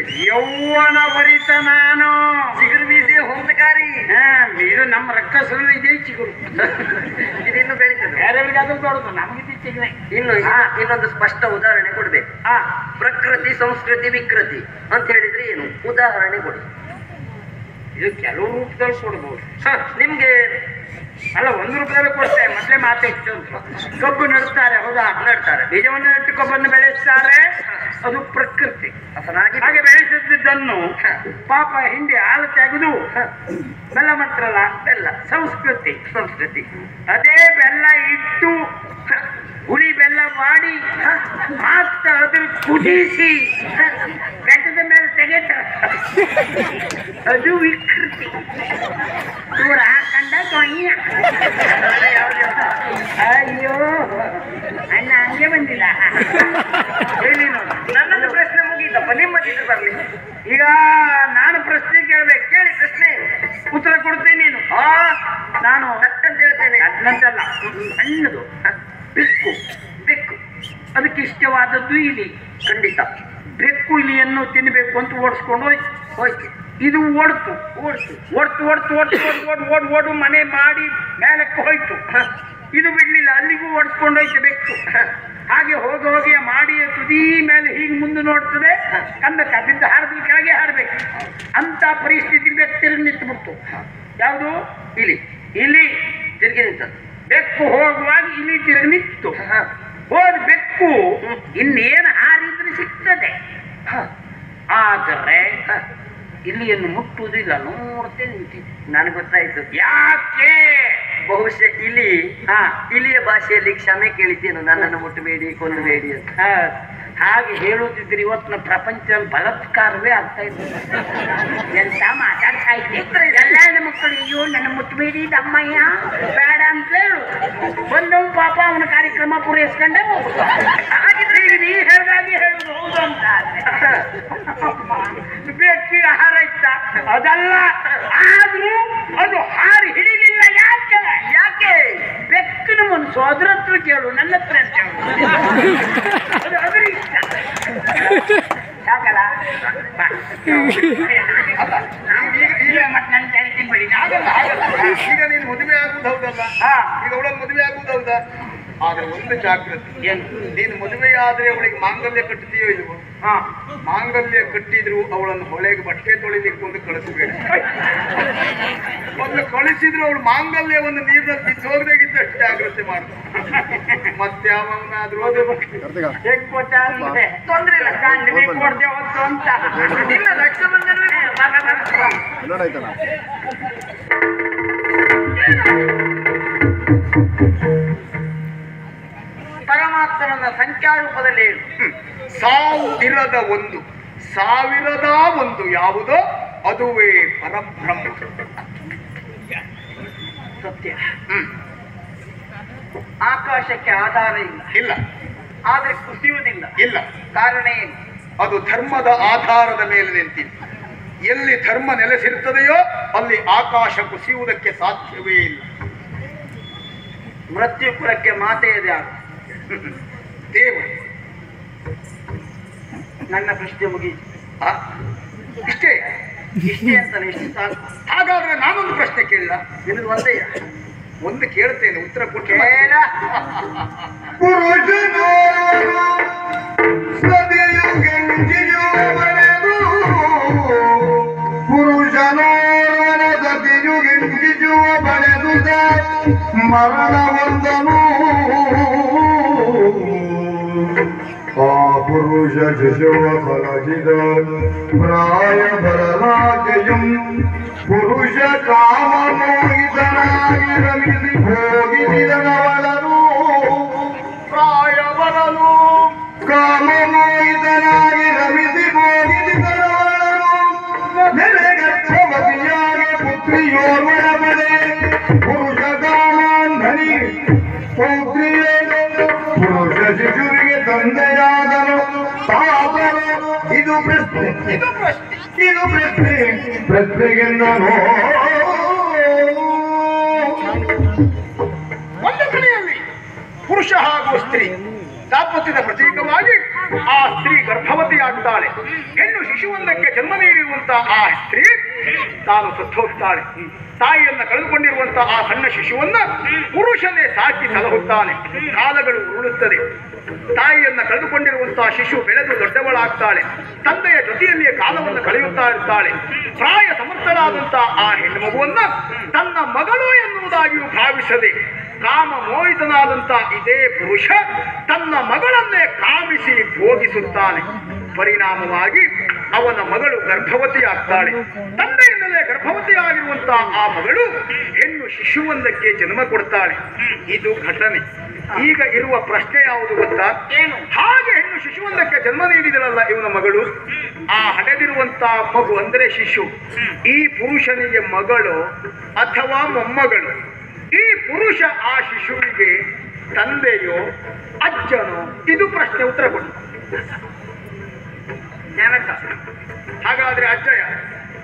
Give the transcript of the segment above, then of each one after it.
ಯೌವನ ಭರಿತ ನಾನು ಚಿಗುರು ಬೀಸಿ ಹೊಂದಕಾರಿ. ಇದು ನಮ್ಮ ರಕ್ಕಸರಲ್ಲಿ ಇದೆ ಚಿಗುರು. ಇದಿನ್ನು ಬೆಳೀತದೆ, ಬೇರೆಯವರಿಗಾದ್ರೂ ದೊಡ್ಡದು, ನಮಗೆ ಚಿಗುರೆ. ಇನ್ನೊಂದು ಸ್ಪಷ್ಟ ಉದಾಹರಣೆ ಕೊಡ್ಬೇಕು. ಪ್ರಕೃತಿ ಸಂಸ್ಕೃತಿ ವಿಕೃತಿ ಅಂತ ಹೇಳಿದ್ರೆ ಏನು? ಉದಾಹರಣೆ ಕೊಡಿ. ಇದು ಕೆಲವು ರೂಪದಲ್ಲಿ ಕೊಡ್ಬೋದು. ನಿಮ್ಗೆ ಅಲ್ಲ, ಒಂದು ರೂಪದಲ್ಲಿ ಕೊಡ್ತೇವೆ. ಮತ್ತೆ ಮಾತಾಡ್ತು ಕಬ್ಬು ನೆಡ್ತಾರೆ, ಹೌದಾ? ನೆಡ್ತಾರೆ. ಬೀಜವನ್ನು ನೆಟ್ಟು ಕಬ್ಬನ್ನು ಬೆಳೆಸ್ತಾರೆ, ಅದು ಪ್ರಕೃತಿ. ಹಾಗೆ ಬೆಳೆಸಿದ್ದನ್ನು ಪಾಪ ಹಿಂಡಿ ಹಾಲು ತೆಗೆದು ಬೆಲ್ಲ ಮಾಡ್ತಾರಲ್ಲ, ಬೆಲ್ಲ ಸಂಸ್ಕೃತಿ. ಸಂಸ್ಕೃತಿ ಅದೇ ಬೆಲ್ಲ ಇಟ್ಟು ಹುಳಿ ಬೆಲ್ಲ ಮಾಡಿ ಮತ್ತೆ ಅದ್ರ ಕುದಿಸಿ ಬೆಟ್ಟದ ಮೇಲೆ ತೆಗೆತಾರೆ, ಅದು ವಿಕೃತಿ. ದೂರ ಹಾಕಂಡ ಕೊಯ್ಯ. ಅಯ್ಯೋ ಅಣ್ಣ ಹಂಗೆ ಬಂದಿಲ್ಲ. ಹೇಳಿ ನೋಡಿ, ನನ್ನದು ಪ್ರಶ್ನೆ ಮುಗೀತಪ್ಪ, ನಿಮ್ಮದಿದ್ದು ಬರ್ಲಿ. ಈಗ ನಾನು ಪ್ರಶ್ನೆ ಕೇಳ್ಬೇಕು. ಕೇಳಿ ಪ್ರಶ್ನೆ, ಉತ್ತರ ಕೊಡ್ತೀನಿ. ನೀನು ನಾನು ಅಂತ ಹೇಳ್ತೇನೆ. ಅದನ್ನಂತಲ್ಲ, ಸಣ್ಣದು ಬೆಕ್ಕು. ಬೆಕ್ಕು ಅದಕ್ಕೆ ಇಷ್ಟವಾದದ್ದು ಇಲಿ. ಖಂಡಿತ. ಬೆಕ್ಕು ಇಲಿಯನ್ನು ತಿನ್ನಬೇಕು ಅಂತ ಓಡಿಸ್ಕೊಂಡು ಹೋಯ್ತು. ಇದು ಓಡು ಮನೆ ಮಾಡಿ ಮೇಲಕ್ಕೆ ಹೋಯ್ತು. ಇದು ಬಿಡ್ಲಿಲ್ಲ, ಅಲ್ಲಿಗೂ ಓಡಿಸ್ಕೊಂಡು ಹೋಯ್ತು ಬೆಕ್ಕು. ಹಾಗೆ ಹೋಗಿ ಮಾಡಿಯ ತುದಿ ಮೇಲೆ ಹೀಗೆ ಮುಂದೆ ನೋಡ್ತದೆ, ಕಂದಕ್ಕೆ ಅದಿದ್ದ ಹಾರದಲ್ಲಿ ಕೆಳಗೆ ಹಾರಬೇಕು ಅಂತ ಪರಿಸ್ಥಿತಿ ಬೆಕ್ಕು ತಿರುಗಿ ನಿಂತುಬಿಡ್ತು. ಯಾವುದು? ಇಲಿ ತಿರುಗಿ ನಿಂತದ್ದು. ಬೆಕ್ಕು ಹೋಗುವಾಗ ಇಲಿ ತಿರುಗಿ ನಿಂತು. ಹೋದ ಬೆಕ್ಕು ಇನ್ನೇನು ಹಾರಿದ್ರೆ ಸಿಗ್ತದೆ, ಆದರೆ ಇಲಿಯನ್ನು ಮುಟ್ಟುವುದಿಲ್ಲ. ನೋಡ್ತೇ ನಿಂತಿದೆ. ನನಗೆ ಗೊತ್ತಾಯ್ತು ಯಾಕೆ. ಬಹುಶಃ ಇಲಿಯ ಭಾಷೆಯಲ್ಲಿ ಕ್ಷಮೆ ಕೇಳಿದ್ದೇನು, ನನ್ನನ್ನು ಮುಟ್ಟಬೇಡಿ, ಕೊಲ್ಲಬೇಡಿ ಅಂತ. ಹಾಗೆ ಹೇಳೋದಿದ್ರೆ ಇವತ್ತಿನ ಪ್ರಪಂಚ ಬಲಾತ್ಕಾರವೇ ಆಗ್ತಾ ಇದೆ. ಎಂತ ಮಾತಾಡ್ತಾ ಇದ್ದೆ ಎಲ್ಲ ಮಕ್ಕಳು, ಅಯ್ಯೋ ನನ್ನ ಮುಟ್ಟಬೇಡಿ ದಮ್ಮಯ್ಯ ಬೇಡ ಅಂತ ಹೇಳು. ಬಂದವ್ ಪಾಪ ಅವನ ಕಾರ್ಯಕ್ರಮ ಪೂರೈಸ್ಕೊಂಡೇ ಹೋಗುದು. ಹಾಗಿದ್ರೆ ಈಗ ನೀ ಹೇಳ್ದಾಗೆ ಹೇಳುದು ಹೌದು ಅಂತ. ಬೆಕ್ಕಿಗೆ ಆಹಾರ ಇತ್ತ ಅದಲ್ಲ, ಆದ್ರೂ ಅದು ಹಾರಿ ಹಿಡಿಲಿಲ್ಲ. ಯಾಕೆ? ಬೆಕ್ಕಿನ ಮನಸ್ಸು ಅದ್ರ ಹತ್ರ ಕೇಳು, ನನ್ನ ಹತ್ರ ಅಂತ ಹೇಳು. ಅದ್ರ ಇಷ್ಟ ಯಾಕಲ್ಲ. ಈಗ ಮತ್ತೆ ನನ್ನ ಹೇಳ್ತೀನಿ ಬಿಡಿ. ಈಗ ನೀನು ಮದುವೆ ಆಗುವುದು ಹೌದಲ್ಲ, ಈಗ ಅವಳನ್ನು ಮದುವೆ ಆಗುವುದು ಹೌದಾ? ಆದ್ರೆ ಒಂದು ಜಾಗೃತಿ, ನೀನು ಮದುವೆ ಆದ್ರೆ ಅವಳಿಗೆ ಮಾಂಗಲ್ಯ ಕಟ್ಟುತ್ತೀಯೋ ಇಲ್ವೋ? ಮಾಂಗಲ್ಯ ಕಟ್ಟಿದ್ರು ಅವಳನ್ನು ಹೊಳೆಗೆ ಬಟ್ಟೆ ತೊಳಿಲಿಕ್ಕೆ ಒಂದು ಕಳಿಸಬೇಡ. ಒಂದು ಕಳಿಸಿದ್ರು ಅವಳು ಮಾಂಗಲ್ಯವನ್ನು ನೀರಿನಲ್ಲಿ ಬಿದ್ದು ಹೋಗದಾಗಿದ್ದಷ್ಟು ಜಾಗ್ರತೆ ಮಾಡು. ಮತ್ತೆ ಯಾವನಾದ್ರೂ ತೊಂದ್ರೆ ಇಲ್ಲ, ಕೊಡ್ತೇವೆ ಹೊತ್ತು ಅಂತ. ಇಲ್ಲ, ರಕ್ಷಾಬಂಧನ ಪರಮಾತ್ಮನ ಸಂಖ್ಯಾರೂಪದಲ್ಲಿ ಹೇಳು. ಸಾವಿರದ ಒಂದು ಯಾವುದೋ ಅದುವೇ ಪರಬ್ರಹ್ಮ. ಸತ್ಯ. ಆಕಾಶಕ್ಕೆ ಆಧಾರ ಇಲ್ಲ, ಆದ್ರೆ ಕುಸಿಯುವುದಿಲ್ಲ. ಇಲ್ಲ. ಕಾರಣ ಏನು? ಅದು ಧರ್ಮದ ಆಧಾರದ ಮೇಲೆ ನಿಂತಿದೆ. ಎಲ್ಲಿ ಧರ್ಮ ನೆಲೆಸಿರುತ್ತದೆಯೋ ಅಲ್ಲಿ ಆಕಾಶ ಕುಸಿಯುವುದಕ್ಕೆ ಸಾಧ್ಯವೇ ಇಲ್ಲ. ಮೃತ್ಯು ಕುಲಕ್ಕೆ ಮಾತೆ ಇದೆ ದೇವರು. ನನ್ನ ಪ್ರಶ್ನೆ ಮುಗಿಯಿತು. ಇಷ್ಟೇ ಅಂತಲ್ಲ, ಇಷ್ಟು ಸಾಕು. ಹಾಗಾದ್ರೆ ನಾನೊಂದು ಪ್ರಶ್ನೆ ಕೇಳಿಲ್ಲ. ನಿನಗೆ ಒಂದೇ ಒಂದು ಕೇಳ್ತೇನೆ, ಉತ್ತರ ಕೊಟ್ಟು. ಮರಣ ಹೊಂದನು ಆ ಪುರುಷ ಶಿಶುವ ಫಲಜಿದ ಪ್ರಾಯ ಬರಲಾಕೆಯಂ ಪುರುಷ ಕಾಮ ಮೋಹಿತನಾಗಿ ರಮಿಸಿ ಹೋಗಿಸಿದನವಳನು ಪ್ರಾಯ ಬರಲು ಕಾಮ ಮೋಹಿತನಾಗಿ ರಮಿಸಿ ಹೋಗಿಸಿದನವಳನು ನೆಲೆಗರ್ಭವತಿಯಾಗಿ ಪುತ್ರಿಯೋರ್ವಳ ಬಡೆ ಪುರುಷ ಕಾಮಾಂಧನಿ ಪೌತ್ರಿಯೇ ಪುರುಷ ಶಿಶುವಿಗೆ ತಂದೆಯಾದನು ತಾತನು. ಇದು ಪ್ರಶ್ನೆಗೆಂದನು. ಒಂದು ಕಡೆಯಲ್ಲಿ ಪುರುಷ ಹಾಗೂ ಸ್ತ್ರೀ ದಾಂಪತ್ಯದ ಪ್ರತೀಕವಾಗಿ ಆ ಸ್ತ್ರೀ ಗರ್ಭವತಿಯಾಗ್ತಾಳೆ. ಹೆಣ್ಣು ಶಿಶುವೊಂದಕ್ಕೆ ಜನ್ಮ ನೀಡಿರುವಂತಹ ಆ ಸ್ತ್ರೀ ತಾನು ಸತ್ತೋಗ್ತಾಳೆ. ತಾಯಿಯನ್ನ ಕಳೆದುಕೊಂಡಿರುವಂತಹ ಆ ಸಣ್ಣ ಶಿಶುವನ್ನ ಪುರುಷನೇ ಸಾಕಿ ಸಲಹುತ್ತಾನೆ. ಕಾಲಗಳು ಉರುಳುತ್ತದೆ. ತಾಯಿಯನ್ನ ಕಳೆದುಕೊಂಡಿರುವಂತಹ ಶಿಶು ಬೆಳೆದು ದೊಡ್ಡವಳಾಗ್ತಾಳೆ. ತಂದೆಯ ಜೊತೆಯಲ್ಲಿಯೇ ಕಾಲವನ್ನು ಕಳೆಯುತ್ತಾ ಇರ್ತಾಳೆ. ಪ್ರಾಯ ಸಮರ್ಥಳಾದಂತಹ ಆ ಹೆಣ್ಣು ಮಗುವನ್ನ ತನ್ನ ಮಗಳು ಎನ್ನುವುದಾಗಿಯೂ ಭಾವಿಸದೆ ಕಾಮ ಮೋಹಿತನಾದಂತ ಇದೇ ಪುರುಷ ತನ್ನ ಮಗಳನ್ನೇ ಕಾಮಿಸಿ ಭೋಗಿಸುತ್ತಾನೆ. ಪರಿಣಾಮವಾಗಿ ಅವನ ಮಗಳು ಗರ್ಭವತಿಯಾಗ್ತಾಳೆ. ತಂದೆಯಿಂದಲೇ ಗರ್ಭವತಿಯಾಗಿರುವಂತಹ ಆ ಮಗಳು ಹೆಣ್ಣು ಶಿಶುವೊಂದಕ್ಕೆ ಜನ್ಮ ಕೊಡ್ತಾಳೆ. ಇದು ಘಟನೆ. ಈಗ ಇರುವ ಪ್ರಶ್ನೆ ಯಾವುದು ಗೊತ್ತಾ? ಏನು? ಹಾಗೆ ಹೆಣ್ಣು ಶಿಶುವೊಂದಕ್ಕೆ ಜನ್ಮ ನೀಡಿದಳಲ್ಲ ಇವನ ಮಗಳು, ಆ ಹಡೆದಿರುವಂತಹ ಮಗು ಅಂದರೆ ಶಿಶು ಈ ಪುರುಷನಿಗೆ ಮಗಳು ಅಥವಾ ಮೊಮ್ಮಗಳು? ಈ ಪುರುಷ ಆ ಶಿಶುವಿಗೆ ತಂದೆಯೋ ಅಜ್ಜನೋ? ಇದು ಪ್ರಶ್ನೆ. ಉತ್ತರ ಕೊಡು. ಜನಕ. ಹಾಗಾದ್ರೆ ಅಜ್ಜ ಯಾರು?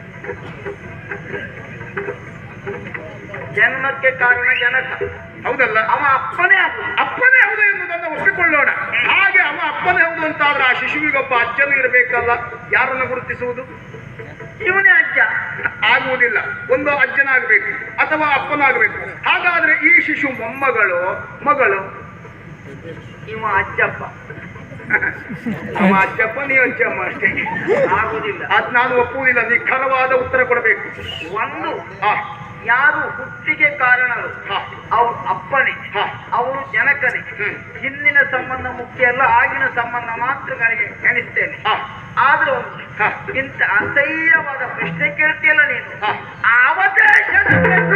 ಜನ್ಮಕ್ಕೆ ಕಾರಣ ಜನಕ, ಹೌದಲ್ಲ? ಅವ ಅಪ್ಪನೇ ಹೌದು ಎನ್ನುವುದನ್ನು ಒಪ್ಪಿಕೊಳ್ಳೋಣ. ಹಾಗೆ ಅವ ಅಪ್ಪನೇ ಹೌದು ಅಂತಾದ್ರೆ ಆ ಶಿಶುವಿಗೊಬ್ಬ ಅಜ್ಜನೂ ಇರಬೇಕಲ್ಲ. ಯಾರನ್ನು ಗುರುತಿಸುವುದು? ಇವನೇ ಅಜ್ಜ ಆಗುವುದಿಲ್ಲ. ಒಂದು ಅಜ್ಜನಾಗಬೇಕು ಅಥವಾ ಅಪ್ಪನಾಗಬೇಕು. ಹಾಗಾದ್ರೆ ಈ ಶಿಶು ಮೊಮ್ಮಗಳು ಮಗಳು? ಇವ ಅಜ್ಜಪ್ಪ. ಅವ ಅಜ್ಜಪ್ಪ, ನೀವು ಅಜ್ಜಮ್ಮ ಅಷ್ಟೇ. ಆಗುವುದಿಲ್ಲ. ಅದ್ ನಾನು ಒಪ್ಪುವುದಿಲ್ಲ. ನಿಖರವಾದ ಉತ್ತರ ಕೊಡಬೇಕು. ಒಂದು ಯಾರು ಹುಟ್ಟಿಗೆ ಕಾರಣರು ಅವ್ರು ಅಪ್ಪನೇ, ಅವರು ಜನಕನೇ. ಹಿಂದಿನ ಸಂಬಂಧ ಮುಖ್ಯ ಅಲ್ಲ, ಆಗಿನ ಸಂಬಂಧ ಮಾತ್ರ ಎಣಿಸ್ತೇನೆ. ಆದ್ರೆ ಒಂದು ಇಂಥ ಅಸಹ್ಯವಾದ ಪ್ರಶ್ನೆ ಕೇಳ್ತೀಯಲ್ಲ ನೀನು. ಅವದೇಶದ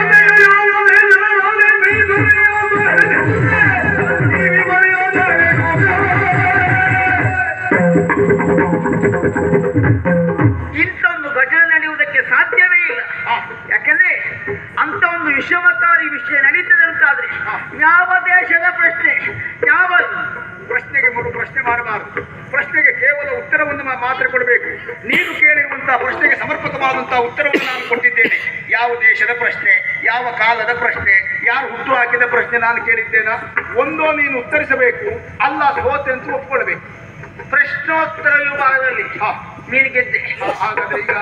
ಇಂಥ ಒಂದು ಘಟನೆ ನಡೆಯುವುದಕ್ಕೆ ಸಾಧ್ಯವೇ ಇಲ್ಲ. ಯಾಕಂದ್ರೆ ಅಂತ ಒಂದು ವಿಷಮಕಾರಿ ವಿಷಯ ನಡೀತದೆ ಅಂತಾದ್ರೆ ಯಾವ ದೇಶದ ಪ್ರಶ್ನೆ? ಯಾವ ಪ್ರಶ್ನೆಗೆ ಮರು ಪ್ರಶ್ನೆ ಮಾಡಬಾರದು. ಪ್ರಶ್ನೆಗೆ ಕೇವಲ ಉತ್ತರವನ್ನು ಮಾತ್ರ ಕೊಡಬೇಕು. ನೀನು ಕೇಳಿರುವಂತಹ ಪ್ರಶ್ನೆಗೆ ಸಮರ್ಪಕವಾದಂತಹ ಉತ್ತರವನ್ನು ನಾನು ಕೊಟ್ಟಿದ್ದೇನೆ. ಯಾವ ದೇಶದ ಪ್ರಶ್ನೆ, ಯಾವ ಕಾಲದ ಪ್ರಶ್ನೆ, ಯಾರು ಹುಟ್ಟು ಹಾಕಿದ ಪ್ರಶ್ನೆ ನಾನು ಕೇಳಿದ್ದೇನಾ? ಒಂದೋ ನೀನು ಉತ್ತರಿಸಬೇಕು, ಅಲ್ಲ ಸೋತೆ ಅಂತ ಒಪ್ಕೊಳ್ಬೇಕು. ಪ್ರಶ್ನೋತ್ತರ ವಿಭಾಗದಲ್ಲಿ ನೀನು ಗೆದ್ದೆ. ಹಾಗಾದ್ರೆ ಈಗ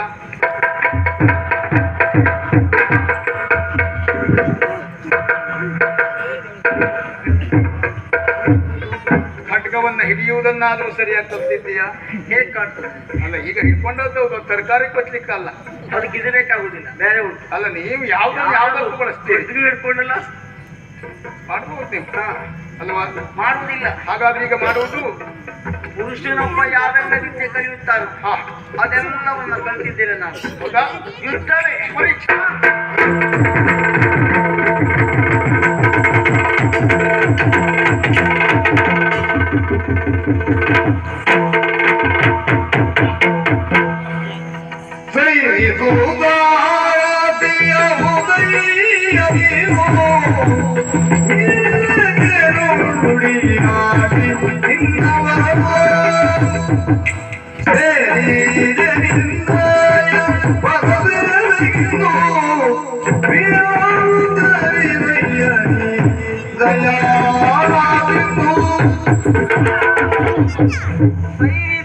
ಖಡ್ಗವನ್ನ ಹಿಡಿಯುವುದನ್ನಾದ್ರೂ ಸರಿಯಾಗಿ ಕಲ್ತಿದ್ದೀಯಾ? ಹೇಗೆ ಕಾಣ್ತದೆ? ಅಲ್ಲ, ಈಗ ಹಿಡ್ಕೊಂಡದ್ದು ತರಕಾರಿ ಕೊಚ್ಲಿಕ್ಕಲ್ಲ, ಅದಕ್ಕೆ ಇದು ಬೇಕಾಗುದಿಲ್ಲ, ಬೇರೆ ಉಂಟು. ಅಲ್ಲ, ನೀವು ಯಾವ್ದಾದ್ರು ಬಳಸ್ತೀರಿ, ಹಿಡ್ಕೊಂಡಲ್ಲ ಮಾಡ್ಬೋದು ನೀವು ಅಲ್ವಾ? ಮಾಡುವುದಿಲ್ಲ. ಹಾಗಾದ್ರೆ ಈಗ ಮಾಡುವುದು ಪುರುಷನೊಬ್ಬ ಯಾವೆಲ್ಲ ವಿದ್ಯೆ ಕಲಿಯುತ್ತಾರೋ ಅದೆಲ್ಲವನ್ನ ಕಲಿತಿದ್ದೇನೆ ನಾನು. ಹೌದಾ? ಯುದ್ಧವೇ ಪರೀಕ್ಷೆ. ದಯಾ